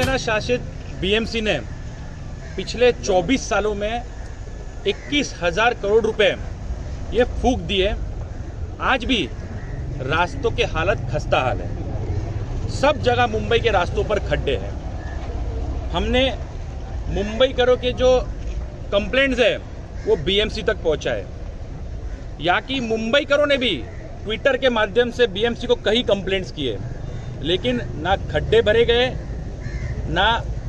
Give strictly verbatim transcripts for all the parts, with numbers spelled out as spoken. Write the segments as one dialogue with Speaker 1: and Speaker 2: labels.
Speaker 1: शिवसेना शासित बीएमसी ने पिछले चौबीस सालों में इक्कीस हजार करोड़ रुपए ये फूंक दिए। आज भी रास्तों के हालत खस्ता हाल है। सब जगह मुंबई के रास्तों पर खड्डे हैं। हमने मुंबई करो के जो कंप्लेंट्स है वो बीएमसी तक पहुंचाए। यहाँ की मुंबई करो ने भी ट्विटर के माध्यम से बीएमसी को कई कंप्लेंट्स किए, लेकिन ना खड्डे भरे गए ना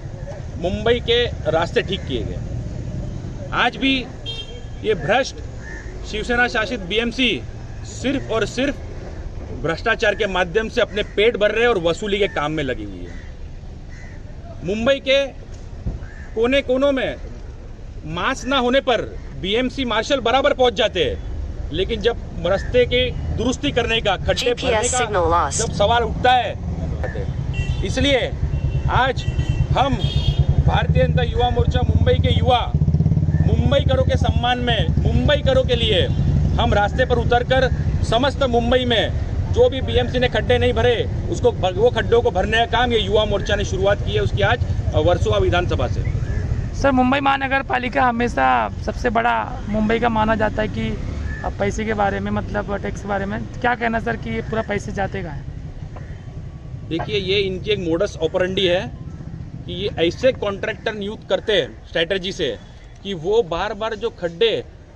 Speaker 1: मुंबई के रास्ते ठीक किए गए। आज भी ये भ्रष्ट शिवसेना शासित बीएमसी सिर्फ और सिर्फ भ्रष्टाचार के माध्यम से अपने पेट भर रहे हैं और वसूली के काम में लगी हुई है। मुंबई के कोने कोनों में मास ना होने पर बीएमसी मार्शल बराबर पहुंच जाते हैं, लेकिन जब रास्ते की दुरुस्ती करने का, खड्डे भरने का जब सवाल उठता है, इसलिए आज हम भारतीय जनता युवा मोर्चा मुंबई के युवा मुंबई करो के सम्मान में, मुंबई करो के लिए हम रास्ते पर उतरकर समस्त मुंबई में जो भी बीएमसी ने खड्डे नहीं भरे उसको वो खड्डों को भरने का काम ये युवा मोर्चा ने शुरुआत की है, उसकी आज वर्सोवा विधानसभा से।
Speaker 2: सर, मुंबई महानगर पालिका हमेशा सबसे बड़ा मुंबई का माना जाता है कि पैसे के बारे में, मतलब टैक्स के बारे में क्या कहना सर कि ये पूरा पैसे जाते कहाँ है?
Speaker 1: देखिए, ये इनकी एक मोडस ऑपरेंडी है कि ये ऐसे कॉन्ट्रैक्टर नियुक्त करते हैं स्ट्रैटेजी से कि वो बार बार जो खड्डे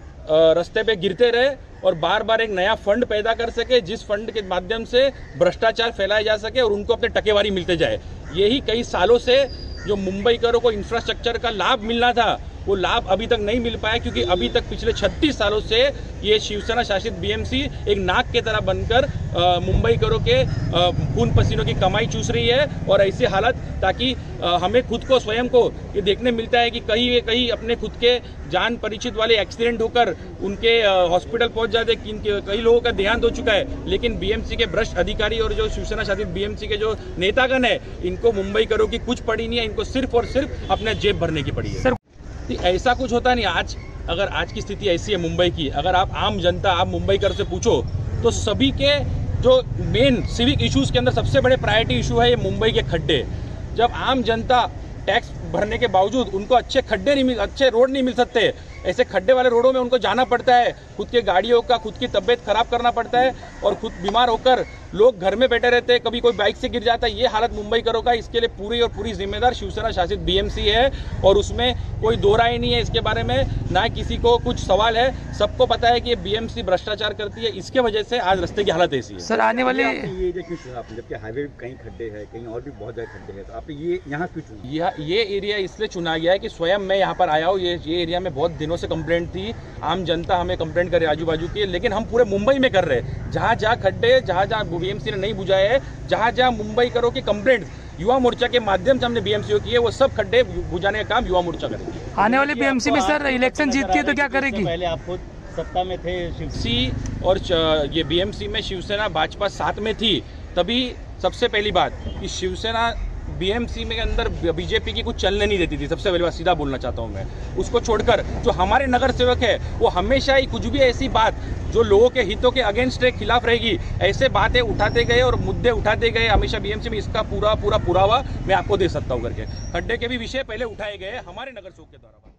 Speaker 1: रास्ते पे गिरते रहे और बार बार एक नया फंड पैदा कर सके, जिस फंड के माध्यम से भ्रष्टाचार फैलाया जा सके और उनको अपने टकेवारी मिलते जाए। यही कई सालों से जो मुंबई करो को इंफ्रास्ट्रक्चर का लाभ मिलना था वो लाभ अभी तक नहीं मिल पाया, क्योंकि अभी तक पिछले छत्तीस सालों से ये शिवसेना शासित बीएमसी एक नाक के तरह बनकर मुंबई करो के खून पसीनों की कमाई चूस रही है। और ऐसी हालत ताकि आ, हमें खुद को स्वयं को ये देखने मिलता है कि कहीं कहीं अपने खुद के जान परिचित वाले एक्सीडेंट होकर उनके हॉस्पिटल पहुंच जाते, कई लोगों का देहांत हो चुका है, लेकिन बीएमसी के भ्रष्ट अधिकारी और जो शिवसेना शासित बीएमसी के जो नेतागण है इनको मुंबई करो की कुछ पड़ी नहीं है, इनको सिर्फ और सिर्फ अपने जेब भरने की पड़ी है। ऐसा कुछ होता नहीं। आज अगर आज की स्थिति ऐसी है मुंबई की, अगर आप आम जनता, आप मुंबई कर से पूछो तो सभी के जो मेन सिविक इश्यूज के अंदर सबसे बड़े प्रायोरिटी इशू है ये मुंबई के खड्डे। जब आम जनता टैक्स भरने के बावजूद उनको अच्छे खड्डे नहीं मिल अच्छे रोड नहीं मिल सकते, ऐसे खड्डे वाले रोडों में उनको जाना पड़ता है, खुद के गाड़ियों का खुद की तबीयत खराब करना पड़ता है और खुद बीमार होकर लोग घर में बैठे रहते हैं, कभी कोई बाइक से गिर जाता है। ये हालत मुंबई करो का, इसके लिए पूरी और पूरी जिम्मेदार शिवसेना शासित बीएमसी है और उसमें कोई दो राय नहीं है इसके बारे में, ना किसी को कुछ सवाल है। सबको पता है कि ये बीएमसी भ्रष्टाचार करती है, इसके वजह से आज रास्ते की हालत ऐसी है।
Speaker 2: सर, आने वाले
Speaker 3: ये जबकि हाईवे कहीं खड्डे है, कहीं और भी बहुत ज्यादा खड्डे हैं, तो आप ये यहाँ क्यों चुना?
Speaker 1: ये एरिया इसलिए चुना गया है कि स्वयं मैं यहाँ पर आया हूँ। ये ये एरिया में बहुत दिनों से कंप्लेंट थी, आम जनता हमें कंप्लेंट करे आजू बाजू की, लेकिन हम पूरे मुंबई में कर रहे हैं। जहाँ जहाँ खड्डे, जहाँ जहाँ बीएमसी ने नहीं बुझाए है, जहाँ जहाँ मुंबई करो की कंप्लेंट युवा मोर्चा के माध्यम से हमने बीएमसी को की है, वो सब खड्डे बुझाने का काम युवा मोर्चा करेगी।
Speaker 2: आने वाले बीएमसी में सर इलेक्शन जीतती है तो क्या करेगी?
Speaker 3: पहले आप खुद सत्ता में थे
Speaker 1: सी और ये बीएमसी में शिवसेना भाजपा साथ में थी, तभी सबसे पहली बात कि शिवसेना बीएमसी में के अंदर बीजेपी की कुछ चलने नहीं देती थी। सबसे पहली बात सीधा बोलना चाहता हूं मैं, उसको छोड़कर जो हमारे नगर सेवक है वो हमेशा ही कुछ भी ऐसी बात जो लोगों के हितों के अगेंस्ट है, खिलाफ रहेगी, ऐसे बातें उठाते गए और मुद्दे उठाते गए हमेशा बीएमसी में। इसका पूरा पूरा पुरावा मैं आपको दे सकता हूं करके। खड्डे के भी विषय पहले उठाए गए हमारे नगर सेवक के द्वारा।